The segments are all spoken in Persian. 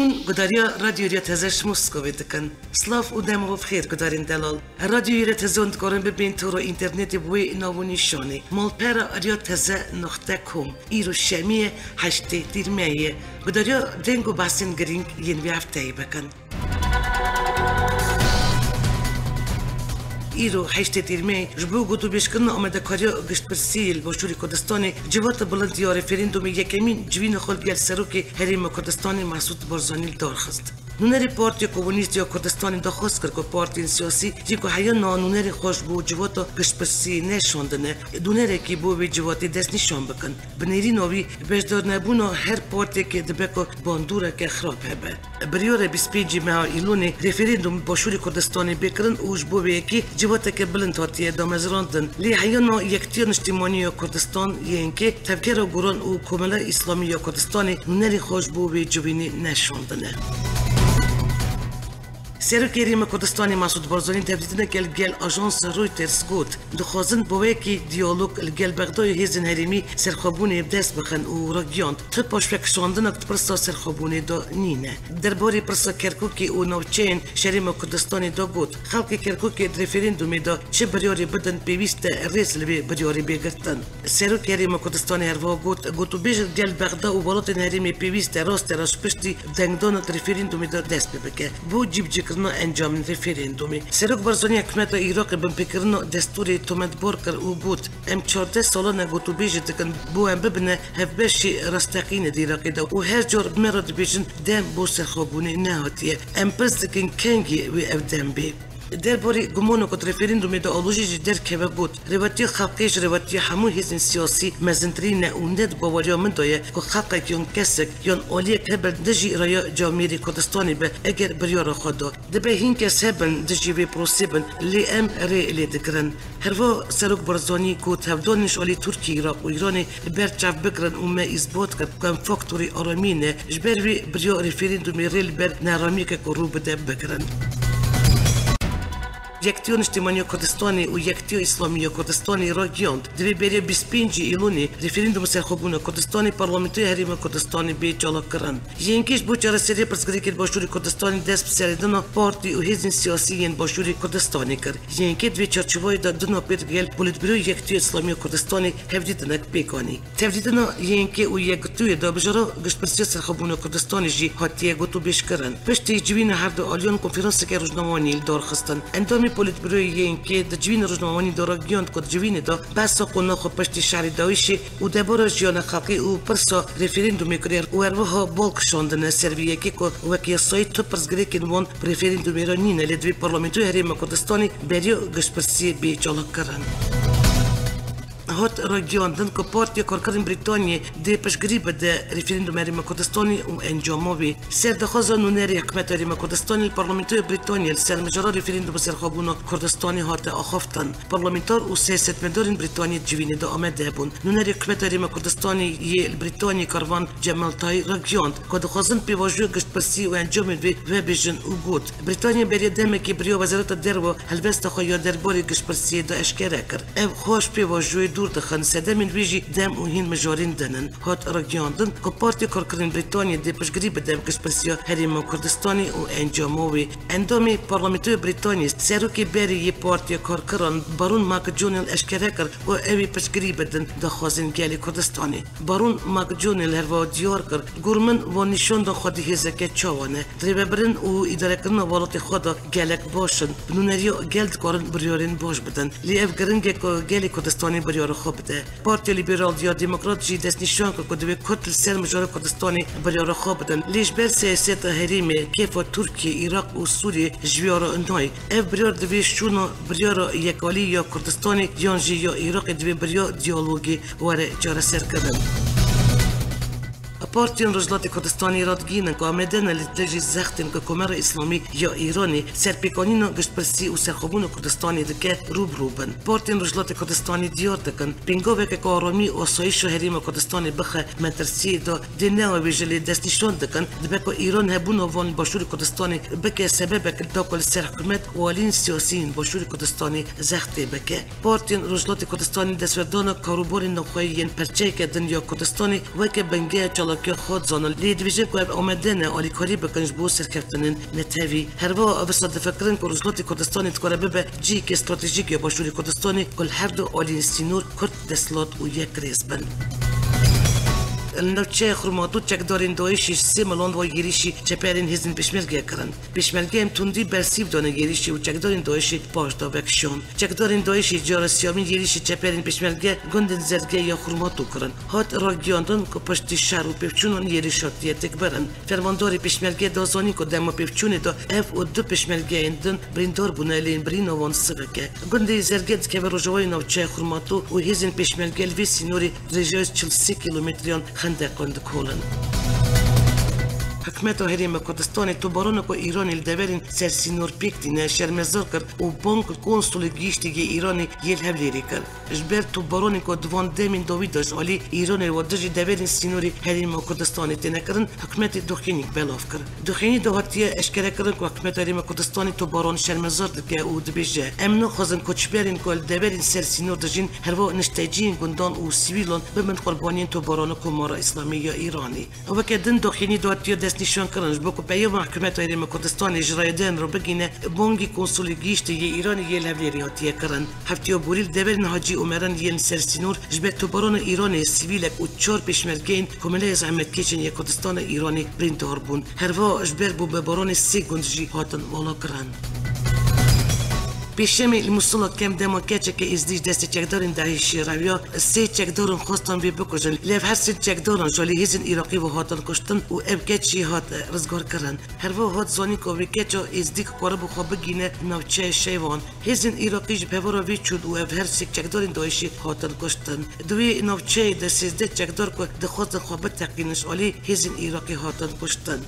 این گداریا رادیویا تزش موسکوی دکن سلاف و دم و بخیر گدارین دلال رادیویا تزوند کارن ببین تو رو اینترنت بوی ناونی شانی مال پر رادیو تزه نقطه کم ایرو شمیه هشته دیرمیه گداریا دنگو باسن گرینگ ین بیافته بکن ایرو هشته دیرمی جبو گوتو بیشکن آمده کاریا گشت پرسیل باشوری کردستانی جوات بلند یا رفرندوم یکمین جوین خود گل سروکی هریم کردستانی مسعود بارزانی دارخست. نونری پارتی کمونیست یا کردستانی دخواست کرد که پارتی سیاسی جیکو حیا نونری خوش بو جواتا گشت پرسی نشوندنه دونری کی بو وی جواتی دست نشون بکن. بنیری نوی بجدار نبونا هر پارتی که دبکو باندوره که خراب هبه. بریاره 25 ماه ایلونی رفرندوم باشوری کردستانی بکرن اوج بو وی کی جواتا که بلند هاتیه دامزراندن لی حیا نا یکتیر نشتیمانی یا کردستان یعنی تفکر گران او کمال اسلامی یا کردستانی نونری خوش بو وی جوینی نشوندنه. سرکریم کردستانی مسعود بارزانی تبدیل نکرد گل آژانس رویترز گفت دخوازن بوی کی دیالوگ گل بغداد هزین هریمی سرخابونی دست بخن و راگیان تو پاشفک شاندن اکت پرسا سرخابونی دا نینه درباره پرسا کرکوکی و نوچین شریم کردستانی دا گفت خلق کرکوکی رفرندومی دا چه بریاری بدن پیوست ریس لبی بریاری بگرتن سرکریم کردستانی هروا گفت بیش گل بغداد و بالات هریمی پیوست راست راش پشتی دنگدان رفرندومی دا دست ببکه بو جیب کرنا انجام رفرندومی سرک بارزانی حکومت عراق بن بکرنا دستور تومت بارکر او بود ام 14 سالانه گوتو بیجت کن بو ام ببنه هفبشی رستقین دیراقی دا و هر جور مرد بیجن دم بو سرخابونی نهاتیه ام پرزدکن کنگی و افدم بی درباره گمانو کت رفرندومی دا آلوژی در که بود روایتی خلقیش روایتی همون هزین سیاسی مزنترین اوند باوریا من دایه که خلق یون کسک یون آلیه کبر دجی رای جامعه کردستانی به اگر بریار خدا دبه هین کس هبن دجی وی پروسیبن لی ام ری لی دکرن هروا سرک برزانی که تبدانش آلی ترکی عراق و ایرانی برچف بکرن و ما اثبات کرد کم فاکتوری آرامینه جبر وی بریار رفرندومی ریل بر نرامی که رو بده بکرن یکتیو نشتیمانی کردستانی و یکتیو اسلامی کردستانی راگیاند دوی بری 25 ایلونی رفرندوم سرخوبون کردستانی پارلمانتوی حریم کردستانی به جالا کرن یینکیش بو چاره سری پرسگری کرد باشوری کردستانی دست بسریدن پارتی و هزین سیاسی ین باشوری کردستانی کرد یینکی دوی چارچوبای دا دنا پیرگل پولیتبیرو یکتیو اسلامی کردستانی هفدیدنک پیکانی تفدیدنا یینکی و یکتیو دا بجارا گشتپرسی سرخوبون کردستانی جی هاتیه گوتو بیش کرن پشتی جوین هر دو آلیان کنفرانس که روزنامه‌نامه‌ای دار خستن اندامی پولیتبیروی یینکی د جوین روزنامه‌نامه‌ای داراگیاند کد جوین دا بس قونا خو پشتی شهر داویشی و دبار جیان خلقی و پرسا رفرندومی کریر و اروها بالک شاندن سرویه که وکی سایت تو پرسگری کنوان رفرندومی را نینه لدوی پارلمانتوی حریم کردستانی بریو گشتپرسی به جالا کرن هات راگیاندن که پارتی کارکرین بریتانیه ده پشگری بده رفرندوم حریم کردستانی و انجاماوی سردخواز نونری حکومت حریم کردستانی پارلمانتوی بریتانیا سر مجرا رفرندوم سرخابون کردستانی هات آخفتن پارلمانتار و سیاستمدارین بریتانیا جوینه دا آمده بون نونری حکومت حریم کردستانی یه بریتانیا کاروان جمال تای راگیاند که دخوازن پیواجوی گشتپرسی و انجام وی و بیژن او گود بریتانیا بری دمه که بریا وزارت درو هلبست خواهی درباره گشتپرسی دا اشکره کرد اف خوش پیواجوی دور دخن سده من ویجی دم و هین مجارین دنن هات راگیاندن که پارتی کارکرین بریتانیا دی پشگری بدم گشتپرسی حریم کردستانی و انجاماوی اندامی پارلمانتوی بریتانیا سروکی بری یه پارتی کارکران بارون ماک جونل اشکره کرد و اوی پشگری بدن دخوازن گلی کردستانی بارون ماک جونل هروا دیار کرد گورمن و نشون دن خودی هزکه چاوانه دریبه برن و اداره کرن والات خدا گلک باشن بنونریو گلد کارن بریارین باش بدن لی اف گرنگه که گلی کردستانی بریار خوب ده پارتی لیبرال یا دموکرات جی دست نشان که دوی کتل سر مجار کردستانی بریار خوب بدن لیش بر سیاست حریم کیف ترکیه عراق و سوریه جویار انهای اف بریار دوی شونو بریار یکالی یا کردستانی یانجی یا عراق دوی بریار دیالوگی واره جاره سر کردن پارتیون رجلات کردستانی رادگینن که آمدن لتجی زختن که کمر اسلامی یا ایرانی سرپیکانین گشتپرسی و سرخوبون کردستانی دکه روبن پارتیون رجلات کردستانی دیار دکن پینگوه که آرامی و آسایش حریم کردستانی بخه مترسی دا دنه و ویژلی دست نشان دکن دبکه ایران هبون وان باشور کردستانی بکه سبب که داکل سرحکومت و آلین سیاسیین باشور کردستانی زخته بکه پارتیون رجلات کردستانی دستوردان کاروبار نخواهی پرچه که دنیا کردستانی و که بنگه چالاکی که خود زانل لی دیویژن کو آمدن آلی کاری بکنج بو سرکفتن نتوی هر وا بسات فکرن که رجلات کردستان تکاره به جی که استراتژیک یا باشوری کردستان کل هر دو آلی سینور کرد دستلات و یک ریز بن نوچه خرماتو چکدارین دایشش 3 میلیون و گیریشی چپرین هزین پشمرگه کرند. پشمرگه هم تندی برسیب دانه گیریشی و چکدارین دایشی پاش دا بکشون. چکدارین دایشی جارسیامی گیریشی چپرین پشمرگه گندن زرگه یا خرماتو کرند. هات را گیاندن که پشتی شهر و پفچونان گیریشاتی تکبرن. فرمانداری پشمرگه دازانی که دم پفچونه دا اف و دو پشمرگه اندن بریندار بونه لین برینوان سگه. گندی زرگه که برجوای نوچه خرماتو و هزین پشمرگه لوی سینوری رجاز 43 کیلومتریان خندقند کولن. حکمت هریم کردستان تو بارون کو ایران الدورین سرسینور پیکتینه شرمزار کرد و بانک کنسول گیشتگی ایرانی یل هبلیری کرد. جبر تو بارون کو دوان دمین دویداش علی ایران و دژ دورین سینوری هریم کردستان تنکرن حکمت دخینی بلاف کرد. دخینی دوهاتیه اشکره کردن کو حکمت هریم کردستان تو بارون شرمزار دکه او دبیجه. امنو خزن کوچبرین کو الدورین سرسینور دژین هروا نشتاجین گندان و سیویلون بمن قربانین تو بارون کو مارا اسلامی یا ایرانی. و کدن دخینی دوهاتیه نشان کردنش بکو پیام حکومت هریم کردستان اجرای دن رو بگینه بانگی کنسول گیشت یه ایرانی یه لبلیری هاتیه کرن هفته بوریل دبر نهاجی عمران یه سرسینور جبت تو بران ایران سیویلک و 4 پشمرگین کمله زحمت کشن یه کردستان ایرانی بریندار بون هر وا اجبر بو به بران 3 گندجی هاتن والا کرن پیشمی المسلط کم دماکچه که ازدیج دست چکدارن دهیشی رویا 3 چکدارن خواستن بی بکشن لیف هر 3 چکدارن جالی هزین ایراقی و هاتن کشتن و اب کچی هات رزگار کرن هر و هات زانی که وی کچا ازدیک قرب خو بگینه نوچه شیوان هزین ایراقی جبهورا وی چود و اب هر 3 چکدارن دهیشی هاتن کشتن دوی نوچه ده 13 چکدار که دخواست خوابت تقینش علی هزین ایراقی هاتن کشتن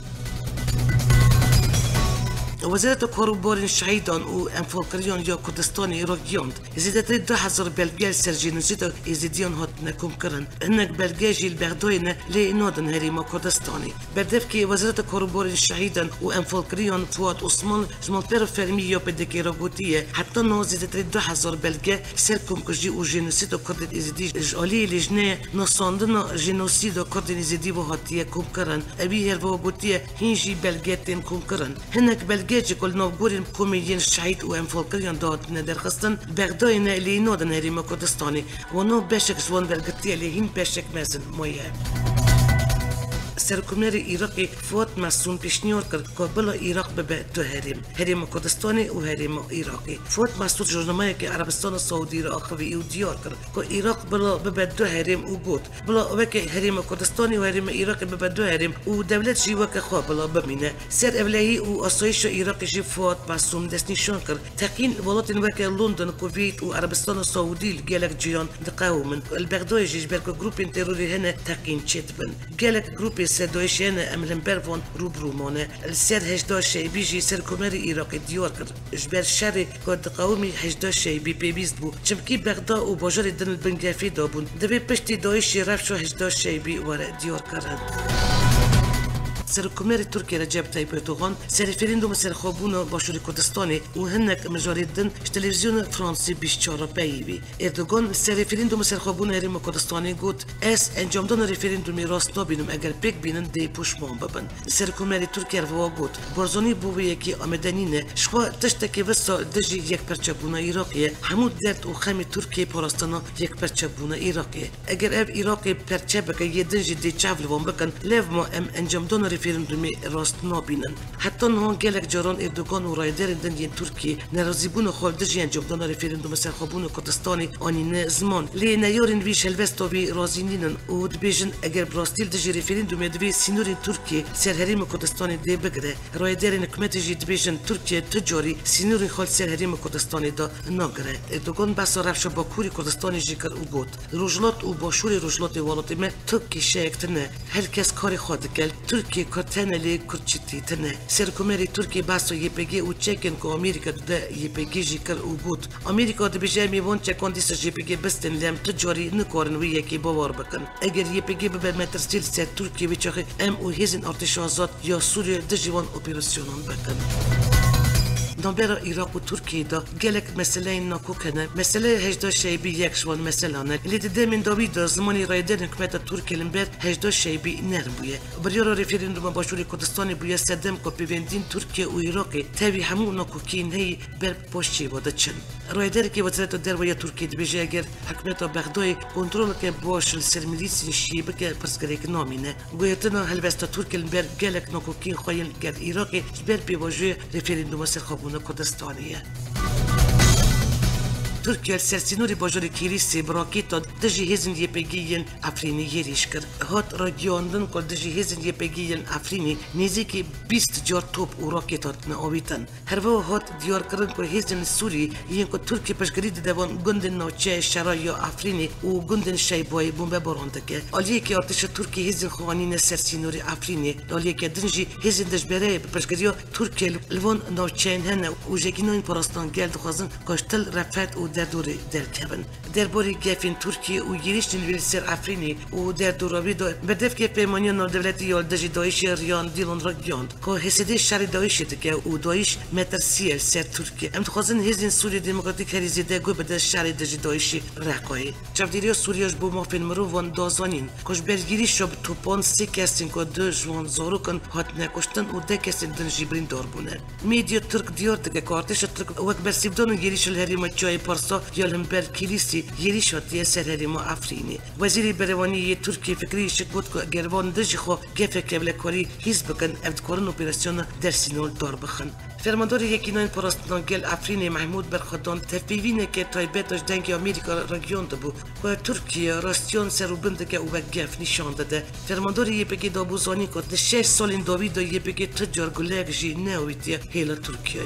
وزارت کاروبار شهیدان و انفالکریان یا کردستان ایراقیاند زیادتر 2000 بلگه سرجینوسیت ازیدیان هات نکم کرن انک بلگه جیل بغداین لی نادن هریما کردستانی بردف که وزارت کاروبار شهیدان و انفالکریان فواد عثمان جمال پر فرمی یا پدکی راگوتیه حتی نو زیادتر 2000 بلگه سر کمکجی و جینوسیت کرد ازیدی جالی لجنه نساندن جینوسید کرد ازیدی و هاتیه کم کرن ابی هر واگوتیه هینجی بلگه تیم کم کرن هنک بلگه جی کل نوگورین کمیدین شهید و انفالکریان داد ندرخستن بغداین لی نادن هریم کردستانی و نو بشک زوان برگتی لیهین بشک مزن مویه سرکومنر عراقی فوت مسئول پیشنهاد کرد که بلا عراق به دو هریم کردستانی و هریم عراقی فوت مسئول جرنمایی که عربستان سعودی را آخوی او دیار کرد که عراق بلا به دو هریم او بود بلا وکی هریم کردستانی و هریم عراقی به دو هریم و دولت جی وک خواه بلا بمینه سر اولهی و آسایش عراقی جی فوت مسئول دست نشان کرد تقین ولات وک لندن کویت و عربستان سعودی گلک جیان دقاومن البغدای جبر که گروپ تروری هنه تقین چت بن گلک گروپ سردایشین امرن بروان روبرومانه السر 18 شیبی جی سرکومر عراقی دیار کرد جبر شر کد قومی 18 شیبی پیوست بو چمکی بغداد و باجر دن البنگافی دابون دبی پشتی دایشی رفشو 18 شیبی وره دیار کرد سرکومر ترکیه رجب طیب اردوغان سر رفرندوم سر خوابون باشوری کردستانی و هنک مجاریدن تلویزیون فرانسی 24 پیوی اردوغان سر رفرندوم سر خوابون هریم کردستانی گفت اس انجام دادن رفرندومی راست نبینم اگر بک بینن دی پشمان ببن سرکومر ترکیه رو گفت برزانی بو یکی آمدنینه شخوا تشتکی وسا دجی یک پرچبونه عراقیه همون درد و خمی ترکیه پاراستانا یک پرچبونه عراقیه اگر اب عراقی پرچبک یه دنجی دی چاول وان بکن لیو ما انجام دادن رفرندومی راست نبینن حتی نه گلک جاران اردوغان و رایدر دنیای ترکیه نرازیبون خالدجی انجام دادن رفرندوم سرخوابون کردستانی آنینه زمان لی نیارین وی شلوست و وی رازینینن و دبیجن اگر براستیل دجی رفرندوم دوی سینورین ترکیه سر هریم کردستانی دی بگره رایدر حکومت جی دبیجن ترکیه تجاری سینورین خال سر هریم کردستانی دا نگره اردوغان بس رفش با کوری کردستانی جیکر او بود روجلات و باشوری روجلات ولات ما ترکی شیکتنه هر کس کاری خود کل ترکیه کتنلی کرچتی تنه سرکومری ترکیه باسو یپگی او چکن کو امریکا ده یپگی جیکر او بود امریکا ده بجای میوان چکان دیس یپگی بستن لام تجاری نکارن وی یکی باور بکن اگر یپگی به مترسیل سر ترکیه ویچخه ام او هزین ارتش آزاد یا سوریه دجوان اپراسیونان بکن نبرا عراق و ترکیه دا گلک مسئله ناکوکنه مسئله هجدا شیبی یک شوان مثلا نه اللي تدي من داوود زمانی رایدن حکومت ترکیه لنبر هجدا شیبی نرم بوده بریارا رفرندوم باشوری کردستانی بوده صدم که پیوندین ترکیه و عراق تابی همون ناکوکین هی بر پشتی واده چن رایدر که وزارت درویه ترکیه دبیجه اگر حکومت بغداد کنترل که باش السرملیسی شیبه که پرسکریک نامینه گویتنا هلوستا ترکیه لنبر گلک ناکوکین خواهی گر عراقی بر پیواجه رفرندوم سرخابون کردستانیه ترکیه سرسینوری باجور کلیسی براکیتا دژی هزین یپگیین افرینی یریش کرد. هات رادیواندن کل دژی هزین یپگیین افرینی نزدیک 20 جار توپ و راکیتات نآویتن. هر وقت هات دیار کردن که هزین سوری یین که ترکیه پشگری دوان گندن نوچه شرای افرینی و گندن شیبای بمب بارانده که. آلیه که ارتش ترکیه هزین خوانین سرسینوری افرینی آلیه که دنجی هزین دژبره پشگریا ترکیه لون نوچه هنه و جگینوین پراستان گلد خوازن کاشتل رفت و در دور درکبن در باری گفین ترکیه و گیریش نویسر افرینی و در دوراوی دو بدف که پیمانی نودولتی یال دژی دایش ریان دیلون را گیاند که حسیده شهر دایشی که و دایش متر سیل سر ترکیه امتخازن هزین سوری دموکراتیک هریزیده گو بده شهر دژی دایشی رقایی چفدیری سوریاش بو مافین مرو وان دازانین کش برگیری شب توپان سی کسین که دو جوان زاروکن هات نکشتن و ده کسین دنجی برین دار بونه میدیا ترک دیار که کارتش ترک وقت برسیبدان گیریش الهریم جای پارسا یالم بر کلیسی یریش هاتیه سرهریم افرینی وزیر بروانی ترکیه فکری شکوت که گروان دژی خو گفه کبلکاری هیز بکن افتکارن اپراسیون در سینول دار بخن فرماندار یکینان پراستان گل افرین محمود برخدان تفیوینه که تایبتش دنگ آمریکا رگیون دبو و ترکیه راستیان سروبند که او گف نشان داده فرماندار یپگی دابوزانی که 6 سال این داوید یپگی تجار گلگ جی نویتیه هیلا ترکیه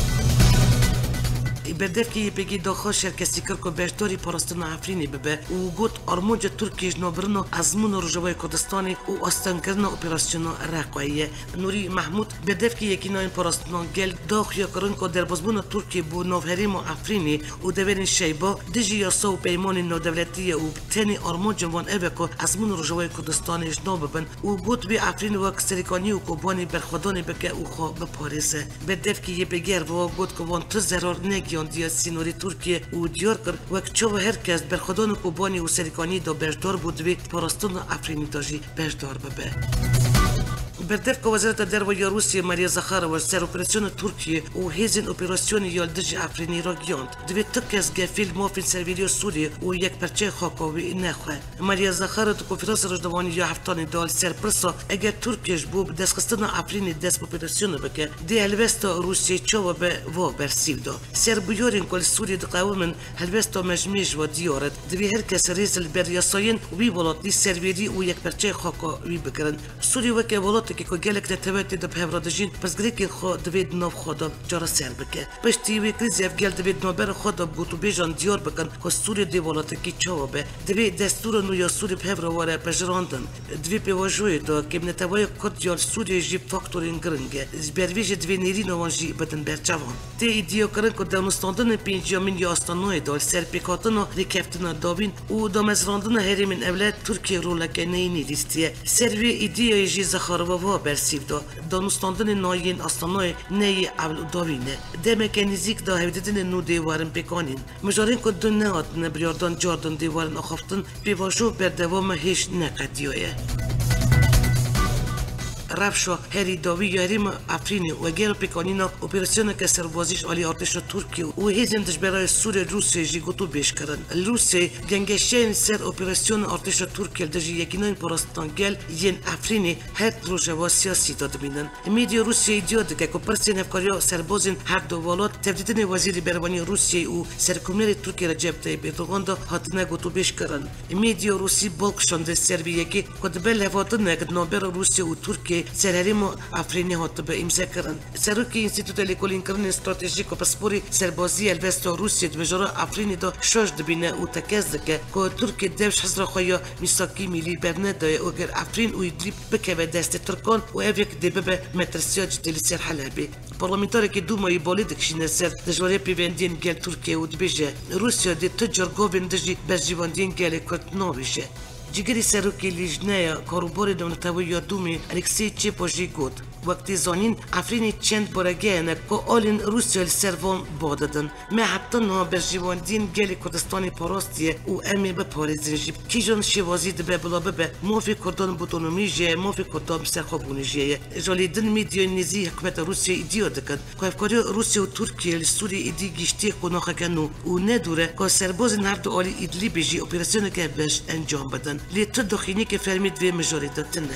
بدف که یپگی داخل شرکتی کرد که بیشتری پاراستان افرینی ببه و گفت آرموج ترکیه جنابرنا ازمون روجوای کردستانی و آستان کردن اپراسیون رقایه نوری محمود بدف که یکی ناین پاراستان گل داخل کردن که در بازمون ترکیه بو نوهریم افرینی و دورین شیبا دژی یاسا و پیمان نودولتی و تنی آرموج وان اوه که ازمون روجوای کردستانی جناب ببن و گفت به افرین و کسریکانی و کوبانی برخدانی بکه و خو بپاریزه بدف که یپگی و گفت که وان تو ضرر نگی دیا سینوری ترکیه و دیار کرد وقت چه هر کس برخدان کوبانی و سریکانی دا بردار بود و پاراستان افرینی داشی بردار ببه. بردف که وزارت درویه روسیه ماریا زخارova سر اپراسیون ترکیه و هزین اپراسیون یالدژ افرینی را گیاند دوی تکس گفیل مافین سرویلیو سوریه و یک پرچه خاکاوی نخواه ماریا زخارova تو کنفرانس روزنامانی یا هفتانی دال سرپرسا اگر ترکیش بوب دستخستان افرینی دست اپراسیون بکه دی هلوستا روسیه چاوا به و برسیل دا سر بیارین کل سوریه دقاومن هلوستا مجمیش و دیارد دوی هر کس ریزل بر یاساین وی ولات دی سرویلی و یک پرچه خاکاوی بکرن سوریه وکه ولات که گلک نتوانید دو پهرادشین پس گریکی خود دوید نو خدا جارا سر بکه پشتی وی کریزی افگل دوید نو بر خدا بگوتو بیجان دیار بکن که سوری دیوالات کی چاوبه دوید دستور نو یا سوری پهرواره پجراندن دوید پیواجوی دا که نتوانی کد یال سوری جی فاکتورین گرنگه برویج دوید نیری نوانجی بدن برچوان تی ایدیو کرن که دانستاندن پینجیامین یا آستانوی دال سرپیکاتن و ریکفتن داوین و دامزراندن هریمین اولاد ترکیه رولکه نینی لیستیه سروی ایدیو جی زخارova برسیب دا دانستاندن ناین آستانای نی اول داوینه دمک نزیک دا هودیدن نو دیوارن بکانین مجارین که دو نهاد نبریاردان جاردن دیوارن آخافتن بیواشو بر دوام هیچ نقدیایه رفشو هری داوی یاریم افرینی و گیرو پیکانینا اپراسیون که سربازیش علی ارتش ترکیه و هیزندش برای سوریه روسیه جی گوتو بیش کردن روسیه گنگشین سر اپراسیون ارتش ترکیه دژی یکینان پاراستان گل ین افرینی هر روزوا سیاسی داد بینن میدیا روسیه دیاد که پرسین افکاریا سربازین هر دو ولات تبدیل وزیر بروانی روسیه و سرکومنر ترکیه رجب طیب اردوغان دا هاتنه گوتو بیش کردن میدیا روسی بالکشاند سرویه که کدبل هواتن که نوبر روسیه و ترکیه سرهریم افرینی هات به امضا کردن سروکی انستیتوت لیکولین کردن استراتژیک و پاسپوری سربازی الوستا روسیه دمجرا افرینی دا شش دبینه و تکز که ترکیه دوش حضر خویا میساکی میلی برنه دای اگر افرین و ادلیب بکه به دست ترکان و اویک دبه مترسیاج دلی سر حلبی پارلمانتاری که دومایی بالید کشینه سر دجوری پیوندین گل ترکیه و دبیجه روسیه دی تجار گوبین دجی برجیواندین گل کرد نویشه جگری سروکی لیجنه کاروباری دونتوی یادومی الکسی چپوژی گود وقتی زانین افرین چند برگه که آلین روسیل سروان باددن ما حتی نه برجواندین گل کردستان پاراستیه و امی به پاریزین جیب کیجان شوازی دبه بلا ببه موفی کردان بوتونومی جه موفی کردان سرخوبونی جه جالیدن میدیو نیزی حکومت روسیه ایدیو دکن که افکاری روسیه و ترکیه سوری ایدی گشتی کناخه کنو و ندوره که سرباز نرد آلی ایدلی بجی اپراسیون که بهش انجام بدن لیتر دخینی که فرمید و مجاریدتنه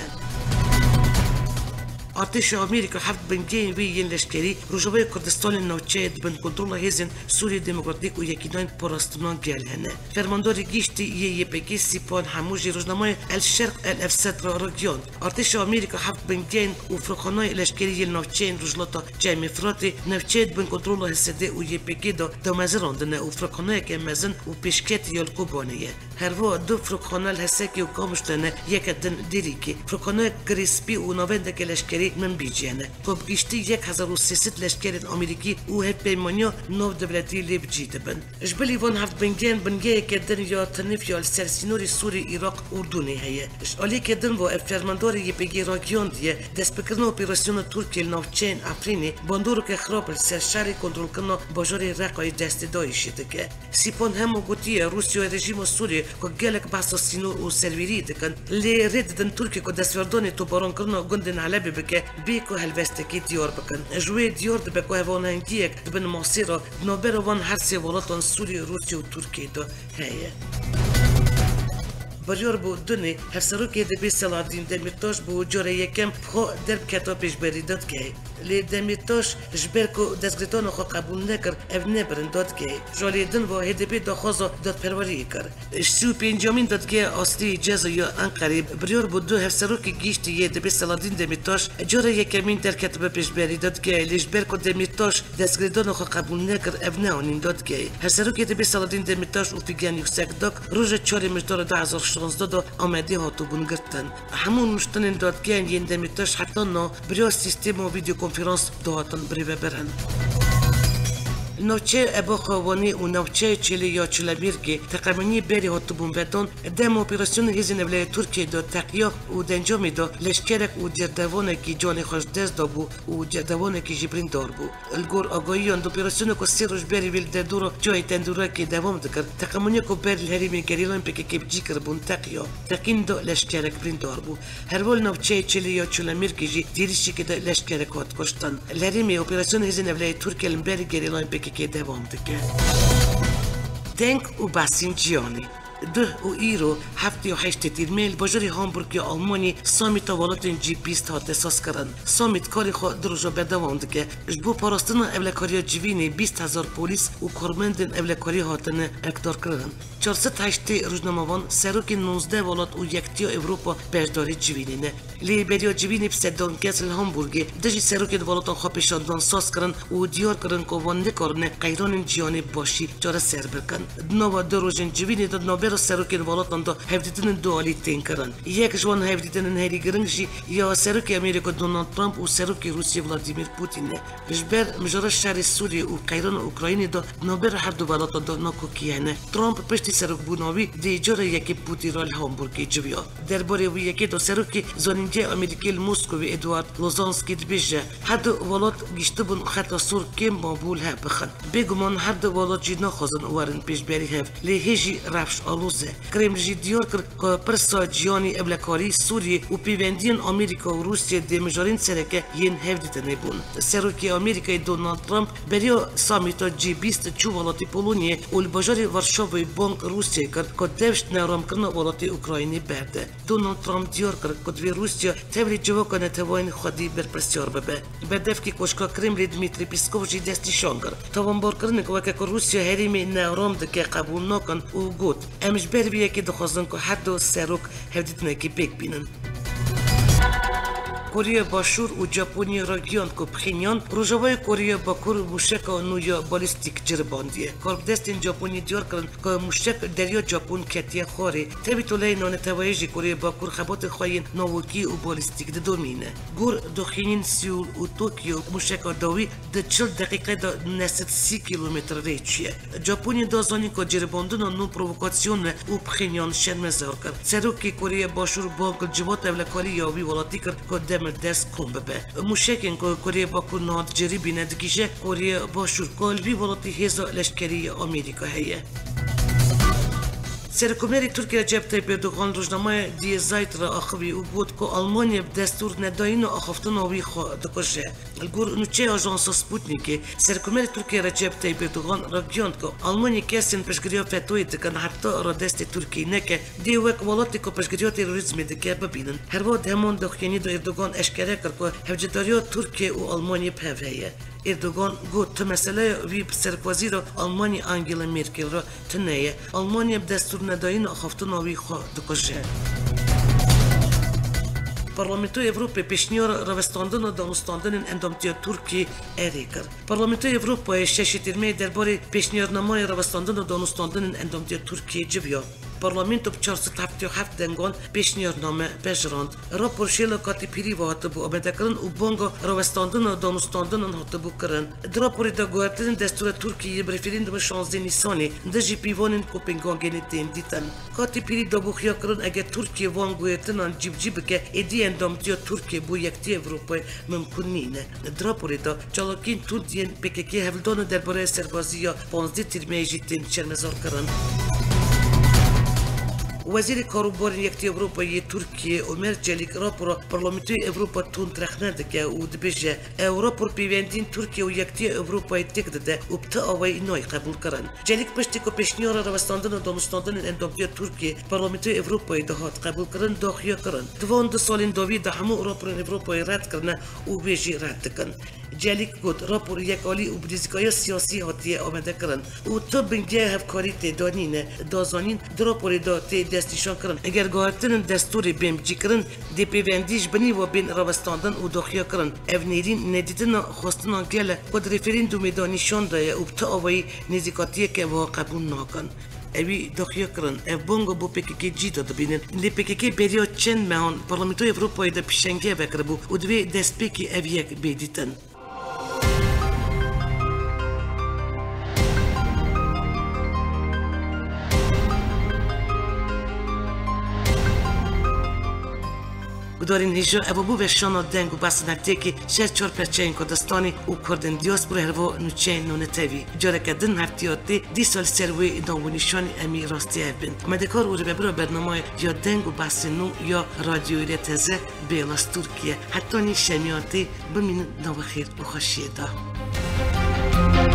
ارتش آمریکا هفت بنگین وی ین لشکری روجوی کردستان نوچه دبن کنترل هزن سوری دموکراتیک و یکیدان پاراستمان گل هنه فرماندار گیشتی یه پکی سیپان هموجی روزنامه الشرق الافسد را رگیان ارتش آمریکا هفت بنگین و فرخانای لشکری نوچه روجلاتا جای فراتی نوچه دبن کنترل هسده و یه پکی دا مزراندنه و فرخانای که مزن و پیشکت یالکو بانیه هر وا دو فرخانال هسکی و کامشتنه یک دن دیریکی فرخانای کریسپی و نوینده که لشکری من بیجانه که بگیشتی 1300 لشکر آمریکی و هد پیمانیا نو دولتی لیب جیده بن جبلی وان هفت بنگه کدن یا تنف یا سرسینوری سوری عراق اردنی هیه اجالی کدن و افرماندار یه بگی راگیان دیه دست بکرن اپراسیون ترکیه نوچین افرینی باندورو که خراب سرشاری کنترل کنن باجاری رقای دست دایشی دکه سیپان همو گوتیه روسیه رژیم سوری که گلک بحث سینور و سرویری دکن لی رددن ترکیه که دستوردان تو باران کرنا گندن علبی بکه بیکو هلوستکی دیار بکن جوی دیار دبکو هواننگیک دبن ماسیرا نوبر وان هر سی ولاتان سوری روسیه و ترکیه دا هیه بریار بو دنی هفسروکی دبی سلادین دمیرتاش بو جاره یکم خو درب کتابش بریداد که لی دمیرتاش جبر کو دستگریتان خو قبول نکر او نبرن داد که جالیدن و هدبی داخوازا داد پروری کر اشتیو پینجامین داد که اصلی جزا یا انقری بریار بو دو هفسروکی گیشتی یه دبی سلادین دمیرتاش جاره یکمین در کتاب پیش بریداد که لی جبر کو دمیرتاش دستگریتان خو قبول نکر او نهانین داد که هفسروکی دبی سلادین دمیرتاش و فیگان یکسک داک روز 4 مجدار 2016 دا آمده هاتو بونگرتن همون مشتن دادگان یندمیتاش حتی نا برای سیستم و ویدیو کنفرانس دهاتن بریوه برن نوچه ابا خوانی و نوچه چلی یا چلمیرگی تقریبانی بری هاتو بومبدان دم اپراسیون هزین ولایت ترکیه دا تقیا و دنجامی دا لشکرک و جردوانه کی جان خوش دست دا بو و جردوانه کی جبرین دار بو الگور آگاهیان دا اپراسیون که سیروش بری ویل دورو جای تندوره کی دوام دکر تقریبانی که بری الهریمی گریلان پکی که بجی کر بون تقیا تقین دا لشکرک برین دار بو هر ول نوچه چلی یا چلمیرگی جی دیریشی که دا لشکرک هات کشتن الهریمی اپراسیون هزین ولایت ترکیه لمبری گریلان پکی که دوام دکه دنگ و باسیم جیانی ده و ایرو 78 تیرمیل باجری هامبورگ یا آلمانی سامیت والاتین جی 20 هات اساس کرن سامیت کاری خود دروجا بدوام دکه جبو پاراستن اولکاری جوینی 20,000 پولیس و کارمندن اولکاری هاتن اقدار کردن 408 روزنامه‌وان سروکی 19 ولات و یکتیا اروپا برداری جوینی نه لیبریا جوینی بسدان کسل هامبورگی دجی سروکی ولاتان خاپشاندان ساز کردن و دیار کردن که وان نکارن قیران جیانی باشی جار سر برکن نوا دروژن جوینی داد نابر سروکی ولاتان دا هفدیدن دوالی تین کردن یک جوان هفدیدن هری گرنگی یا سروکی امریکا دونالد ترامپ و سروکی روسیه ولادیمیر پوتین بجبر مجرد شهر سوریه و قیران اوکراینی دا نابر هر دو ولاتان دا ناکوکیانه ترامپ پشتی سروک بوناوی دی جاره یکی پوتیرال هامبورگی جویا درباره وی یکی دو سروکی زانینجه امریکی موسکوی ادوارد لوزانسکی دبیجه هر دو ولات گشته بون خطا سور کم بابول ها بخن بگمان هر دو ولات جینا خازن وارن پیش بری هف لی هجی رفش آلوزه کرملجی دیار کرد که پرسا جیانی ابلکاری سوریه و پیوندین امریکا و روسیه دی مجارین سرکه ین هفدیتنه بون سروکی امریکای دونالد ترامپ بریا سامیتا جی 20 چو ولاتی پولونیه و الباجاری وارشاوی بانک روسیه کرد که دوشت نرام کرنا ولاتی اوکراینی برده دونالد ترامپ دیار کرد که دوی روسیه تولی جواکا نتوان خودی برپرسیار ببه بدف که کشکا کرملی دمیتری پیسکوف جی دستی شانگر تاوان بار کرنه که روسیه هریمی نرام دکه قبول نکن و گوت امش بر بیه که دخوازن که هر دو سروک هفدیتنه که بک بینن کره باشور و ژاپنی راگیان که پخینیان روزهای کره باکور موشک نویا بالیستیک جرباندیه کاربدستین ژاپنی دیار کردن که موشک دریا ژاپن کتیه خوره تبی طولای نانتوایجی کره باکور خبات خواهین ناوکی و بالیستیک دومینه گور دخینین سیول و توکیو موشک داوی ده 40 دقیقه دا نست 30 کیلومتر ریچیه ژاپنی دازانی که جرباندن نو پرووکاسیون و پخینیان شن مزار کرد سروکی کره باشور بانک جوات اولکاری یاوی ولاتی کرد که ام دست کن ببه موشکین که کره باکو ناد جری بینه دکیشه کره باشور کل وی ولاتی هزا لشکری آمریکا هیه سرکومری ترکیه رجب طیب اردوغان روزنامه دی زایت را آخوی او بود که آلمانیا دستور نداین و آخفتن آوی خود دکشه. الگور نوچه آژانس سپوتنیکی سرکومری ترکیه رجب طیب اردوغان را گیاند که آلمانیا کسین پشگریا فتوی دکن حتی را دست ترکیه نکه دی وک ولاتی که پشگریا تروریسمی دکه ببینن. هر وقت همان دخیانی دو اردوغان اشکره کرد که هفجداریا ترکیه و آلمانیا پهویه. اردوغان گفت مسئله وی سرکوازی را آلمانی آنگلا مرکل را تنیه آلمانی دستور نداین آخفتن آوی خود دکشه. پارلمانتو اروپا پیشنهاد روستاندن و دانستاندن اندامتی ترکیه اری کرد. پارلمانتو اروپا شش ترمه درباره پیشنهادنامه روستاندن و دانستاندن اندامتی ترکیه جویا. پارلمانتو 477 دنگان پیشنهادنامه بجراند. راپور شیلکاتی پیری و هاتبو آمده کردن و بانگا روستاندن و دانستاندن هاتبو کردن. راپوری دا گوهرتن دستور ترکیه برفریندم 16 نیسانی دژی پیوانین کوپنگاگنی تیم دیتن. کاتی پیری دا بخیا کردن اگر ترکیه وان گوهرتن آن جیب که ایدی اندامتی ترکیه بو یکتی اروپای ممکن نینه. راپوری دا چالاکین تودین پککی هفلدان درباره سربازی یا 15 ترمه جیتین چرمزار کردن. وزیر کاروبار یکتی اروپایی ترکیه عمر جلیک راپور پارلمانتوی اروپا تون ترخنه دکه و دبیجه راپور پیوندین ترکیه و یکتی اروپایی تک داده و بتا آوای نوی قبول کردن. جلیک پشتی که پیشنهاد روستاندن و دانستاندن اندامتی ترکیه پارلمانتوی اروپایی دهات قبول کردن داخیا کردن. دوان دو سالین داوی ده همه راپور اروپایی رد کردن و بیجی رد دکن. جلیک گفت راپور یک عالی و بریزگاه سیاسی هاتیه آمده کردن و تو بنگه هفکاری تدانینه دازانین راپوری داته دستیشان کردن. اگر گوهرتن دستور بمجی کردن دی پیوندیش بنی و بین روستاندن و داخیا کردن. اونیرین ندیدن خواستن گله خود رفرندوم دانیشان دایه و بتا آوایی نزیکاتیه که با قبول ناکن. اوی داخیا کردن. او بانگا بو پککی جی داده بینن. لی پککی بریا چند مهان پارلمانتوی اروپایی دا پیشنگه بکر بو و دوی دست پکی او یک بیدیتن. دارین هیچ ابو به شان دنگ و بس نتیکی شش چهار پرچین کردستانی و کردن دیاسپورا هرو نوچین نونتوی جاره کردن هفتیاتی دی سال سروی دانگونیشان امی راستی بند. مدکار او رو برنامه یا دنگ و بس نو یا رادیوی تزه بیلاس ترکیه حتی نی شمیاتی بمین نوخیر و خوشیه دا.